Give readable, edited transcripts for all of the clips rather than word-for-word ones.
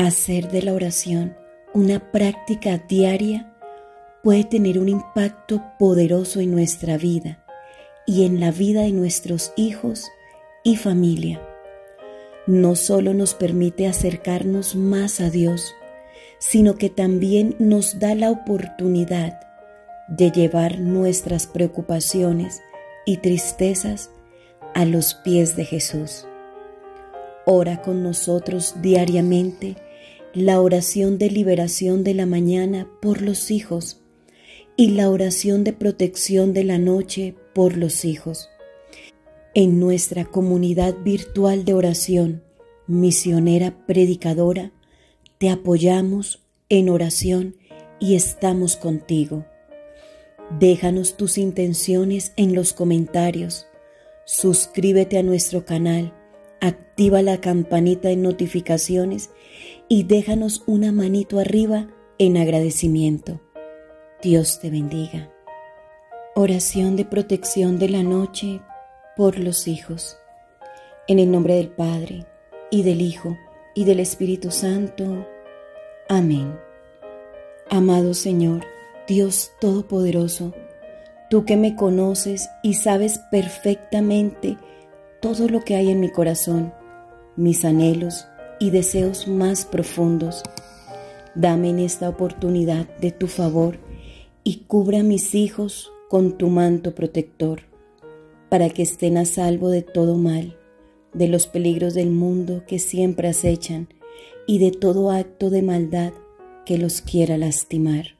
Hacer de la oración una práctica diaria puede tener un impacto poderoso en nuestra vida y en la vida de nuestros hijos y familia. No solo nos permite acercarnos más a Dios, sino que también nos da la oportunidad de llevar nuestras preocupaciones y tristezas a los pies de Jesús. Ora con nosotros diariamente la oración de liberación de la mañana por los hijos y la oración de protección de la noche por los hijos. En nuestra comunidad virtual de oración, Misionera Predicadora, te apoyamos en oración y estamos contigo. Déjanos tus intenciones en los comentarios, suscríbete a nuestro canal, activa la campanita de notificaciones y déjanos una manito arriba en agradecimiento. Dios te bendiga. Oración de protección de la noche por los hijos. En el nombre del Padre, y del Hijo, y del Espíritu Santo. Amén. Amado Señor, Dios Todopoderoso, tú que me conoces y sabes perfectamente todo lo que hay en mi corazón, mis anhelos y deseos más profundos, dame en esta oportunidad de tu favor y cubra a mis hijos con tu manto protector, para que estén a salvo de todo mal, de los peligros del mundo que siempre acechan y de todo acto de maldad que los quiera lastimar.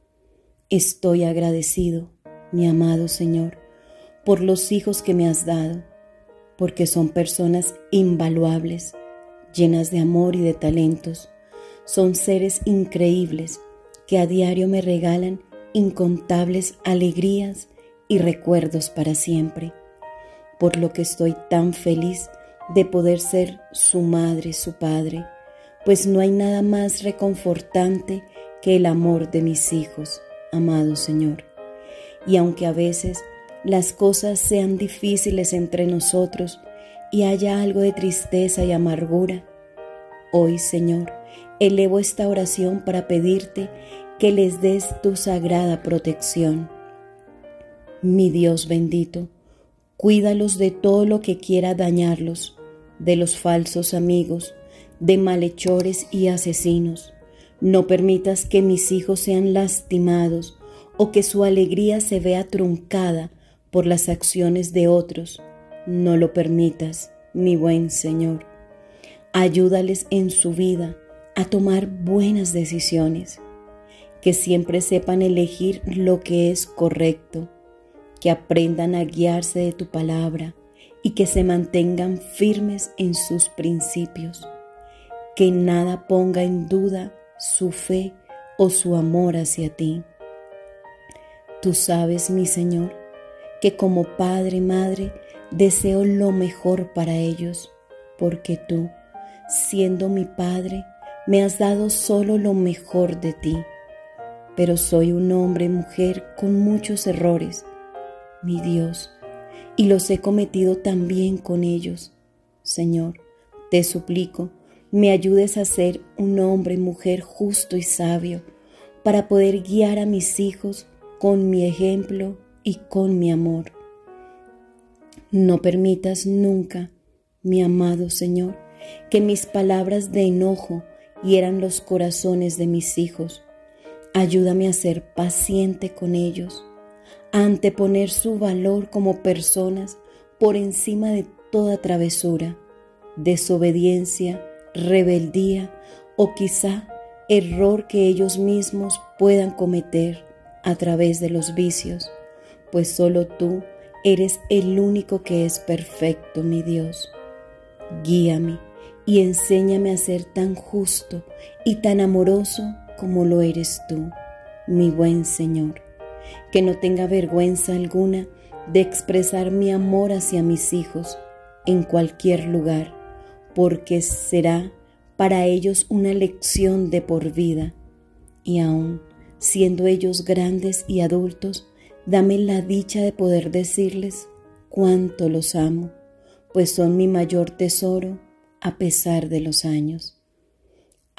Estoy agradecido, mi amado Señor, por los hijos que me has dado, porque son personas invaluables, llenas de amor y de talentos. Son seres increíbles que a diario me regalan incontables alegrías y recuerdos para siempre, por lo que estoy tan feliz de poder ser su madre, su padre, pues no hay nada más reconfortante que el amor de mis hijos, amado Señor. Y aunque a veces las cosas sean difíciles entre nosotros y haya algo de tristeza y amargura, hoy, Señor, elevo esta oración para pedirte que les des tu sagrada protección. Mi Dios bendito, cuídalos de todo lo que quiera dañarlos, de los falsos amigos, de malhechores y asesinos. No permitas que mis hijos sean lastimados o que su alegría se vea truncada por las acciones de otros. No lo permitas, mi buen Señor. Ayúdales en su vida a tomar buenas decisiones, que siempre sepan elegir lo que es correcto, que aprendan a guiarse de tu palabra y que se mantengan firmes en sus principios, que nada ponga en duda su fe o su amor hacia ti. Tú sabes, mi Señor, que como padre y madre deseo lo mejor para ellos, porque tú, siendo mi Padre, me has dado solo lo mejor de ti. Pero soy un hombre y mujer con muchos errores, mi Dios, y los he cometido también con ellos. Señor, te suplico, me ayudes a ser un hombre y mujer justo y sabio, para poder guiar a mis hijos con mi ejemplo y con mi amor. No permitas nunca, mi amado Señor, que mis palabras de enojo hieran los corazones de mis hijos. Ayúdame a ser paciente con ellos, a anteponer su valor como personas por encima de toda travesura, desobediencia, rebeldía o quizá error que ellos mismos puedan cometer a través de los vicios, pues solo tú eres el único que es perfecto, mi Dios. Guíame y enséñame a ser tan justo y tan amoroso como lo eres tú, mi buen Señor, que no tenga vergüenza alguna de expresar mi amor hacia mis hijos en cualquier lugar, porque será para ellos una lección de por vida. Y aún siendo ellos grandes y adultos, dame la dicha de poder decirles cuánto los amo, pues son mi mayor tesoro a pesar de los años.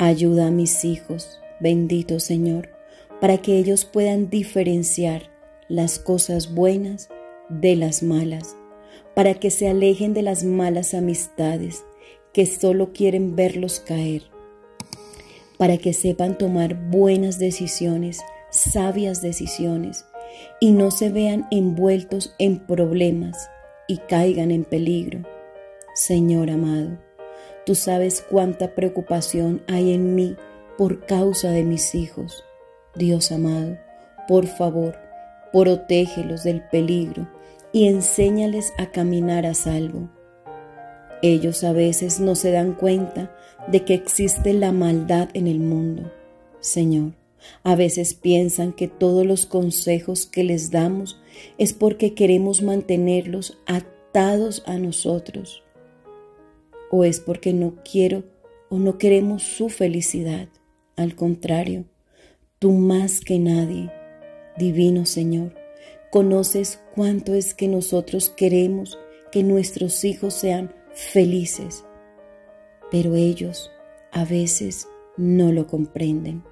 Ayuda a mis hijos, bendito Señor, para que ellos puedan diferenciar las cosas buenas de las malas, para que se alejen de las malas amistades que solo quieren verlos caer, para que sepan tomar buenas decisiones, sabias decisiones, y no se vean envueltos en problemas y caigan en peligro. Señor amado, tú sabes cuánta preocupación hay en mí por causa de mis hijos. Dios amado, por favor, protégelos del peligro y enséñales a caminar a salvo. Ellos a veces no se dan cuenta de que existe la maldad en el mundo. Señor, a veces piensan que todos los consejos que les damos es porque queremos mantenerlos atados a nosotros, o es porque no quiero o no queremos su felicidad. Al contrario, tú más que nadie, divino Señor, conoces cuánto es que nosotros queremos que nuestros hijos sean felices, pero ellos a veces no lo comprenden.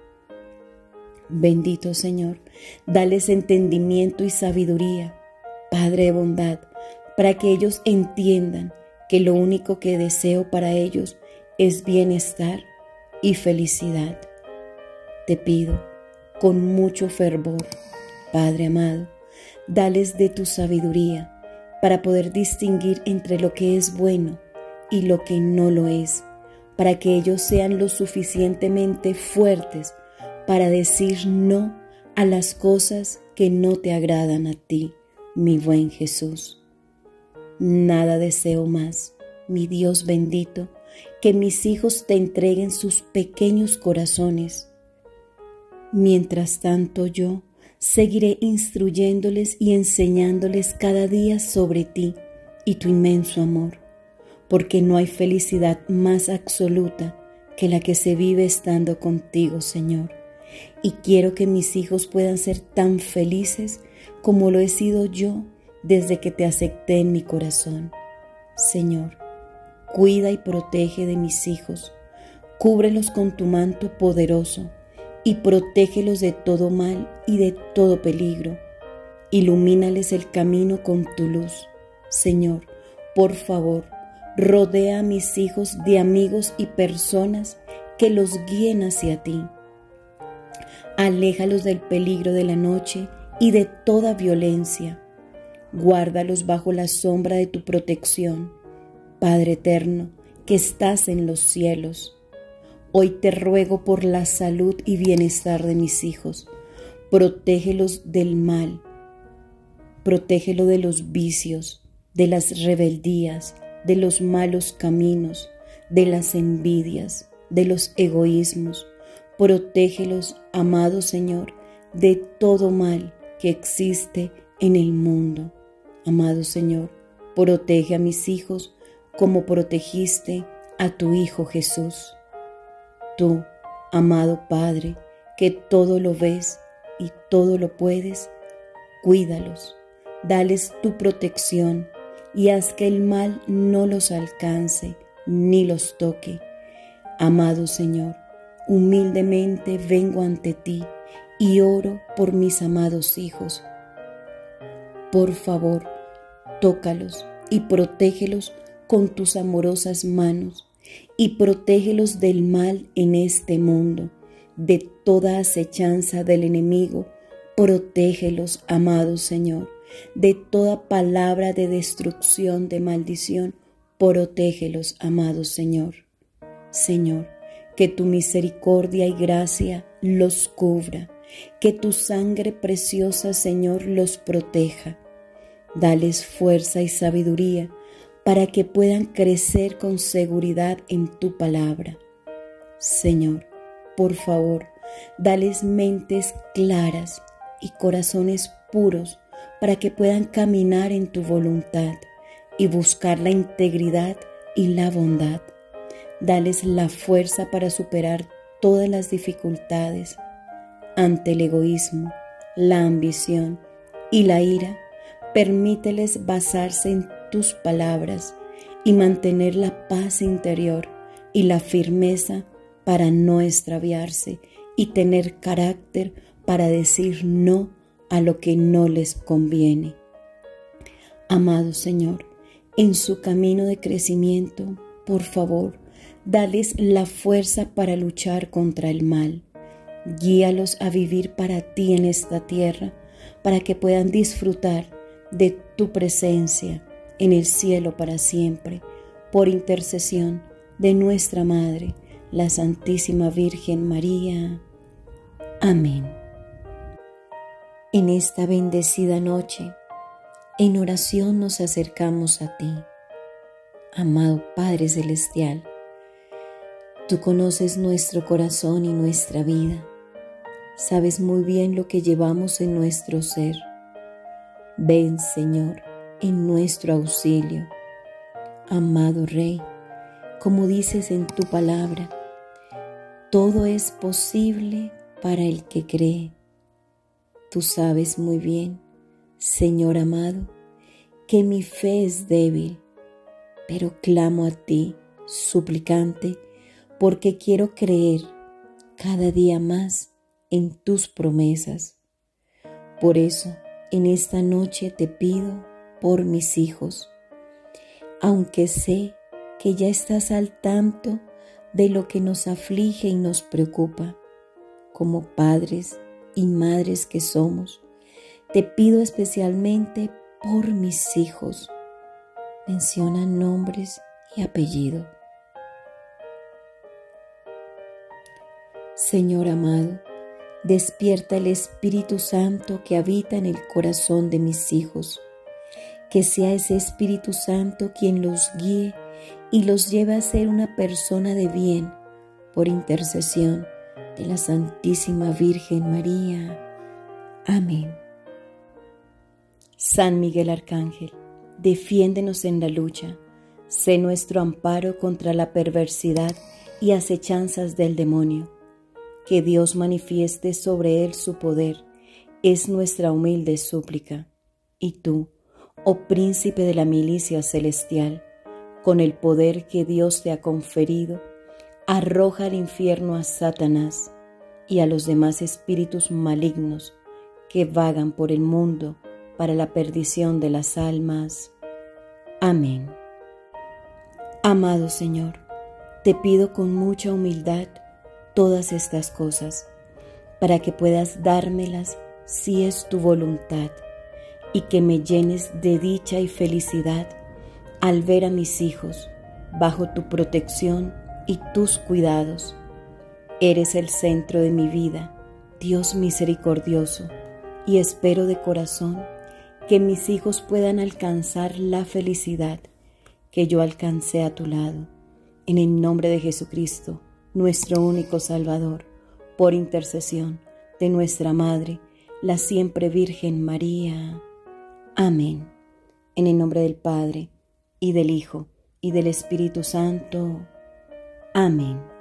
Bendito Señor, dales entendimiento y sabiduría, Padre de bondad, para que ellos entiendan que lo único que deseo para ellos es bienestar y felicidad. Te pido con mucho fervor, Padre amado, dales de tu sabiduría para poder distinguir entre lo que es bueno y lo que no lo es, para que ellos sean lo suficientemente fuertes para decir no a las cosas que no te agradan a ti, mi buen Jesús. Nada deseo más, mi Dios bendito, que mis hijos te entreguen sus pequeños corazones. Mientras tanto yo seguiré instruyéndoles y enseñándoles cada día sobre ti y tu inmenso amor, porque no hay felicidad más absoluta que la que se vive estando contigo, Señor. Y quiero que mis hijos puedan ser tan felices como lo he sido yo desde que te acepté en mi corazón. Señor, cuida y protege de mis hijos, cúbrelos con tu manto poderoso y protégelos de todo mal y de todo peligro. Ilumínales el camino con tu luz. Señor, por favor, rodea a mis hijos de amigos y personas que los guíen hacia ti. Aléjalos del peligro de la noche y de toda violencia. Guárdalos bajo la sombra de tu protección. Padre eterno, que estás en los cielos, hoy te ruego por la salud y bienestar de mis hijos. Protégelos del mal, protégelo de los vicios, de las rebeldías, de los malos caminos, de las envidias, de los egoísmos. Protégelos, amado Señor, de todo mal que existe en el mundo. Amado Señor, protege a mis hijos como protegiste a tu Hijo Jesús. Tú, amado Padre, que todo lo ves y todo lo puedes, cuídalos, dales tu protección y haz que el mal no los alcance ni los toque. Amado Señor, humildemente vengo ante ti y oro por mis amados hijos. Por favor, tócalos y protégelos con tus amorosas manos y protégelos del mal en este mundo, de toda acechanza del enemigo. Protégelos, amado Señor, de toda palabra de destrucción, de maldición. Protégelos, amado Señor. Señor, que tu misericordia y gracia los cubra, que tu sangre preciosa, Señor, los proteja. Dales fuerza y sabiduría para que puedan crecer con seguridad en tu palabra. Señor, por favor, dales mentes claras y corazones puros para que puedan caminar en tu voluntad y buscar la integridad y la bondad. Dales la fuerza para superar todas las dificultades ante el egoísmo, la ambición y la ira. Permíteles basarse en tus palabras y mantener la paz interior y la firmeza para no extraviarse y tener carácter para decir no a lo que no les conviene. Amado Señor, en su camino de crecimiento, por favor, dales la fuerza para luchar contra el mal. Guíalos a vivir para ti en esta tierra, para que puedan disfrutar de tu presencia en el cielo para siempre, por intercesión de nuestra Madre, la Santísima Virgen María. Amén. En esta bendecida noche, en oración nos acercamos a ti. Amado Padre Celestial, tú conoces nuestro corazón y nuestra vida. Sabes muy bien lo que llevamos en nuestro ser. Ven, Señor, en nuestro auxilio. Amado Rey, como dices en tu palabra, todo es posible para el que cree. Tú sabes muy bien, Señor amado, que mi fe es débil, pero clamo a ti, suplicante, porque quiero creer cada día más en tus promesas. Por eso, en esta noche te pido por mis hijos, aunque sé que ya estás al tanto de lo que nos aflige y nos preocupa, como padres y madres que somos, te pido especialmente por mis hijos. Menciona nombres y apellido. Señor amado, despierta el Espíritu Santo que habita en el corazón de mis hijos. Que sea ese Espíritu Santo quien los guíe y los lleve a ser una persona de bien por intercesión de la Santísima Virgen María. Amén. San Miguel Arcángel, defiéndenos en la lucha. Sé nuestro amparo contra la perversidad y acechanzas del demonio. Que Dios manifieste sobre él su poder, es nuestra humilde súplica. Y tú, oh príncipe de la milicia celestial, con el poder que Dios te ha conferido, arroja al infierno a Satanás y a los demás espíritus malignos que vagan por el mundo para la perdición de las almas. Amén. Amado Señor, te pido con mucha humildad todas estas cosas, para que puedas dármelas si es tu voluntad, y que me llenes de dicha y felicidad al ver a mis hijos bajo tu protección y tus cuidados. Eres el centro de mi vida, Dios misericordioso, y espero de corazón que mis hijos puedan alcanzar la felicidad que yo alcancé a tu lado. En el nombre de Jesucristo, nuestro único Salvador, por intercesión de nuestra Madre, la siempre Virgen María. Amén. En el nombre del Padre, y del Hijo, y del Espíritu Santo. Amén.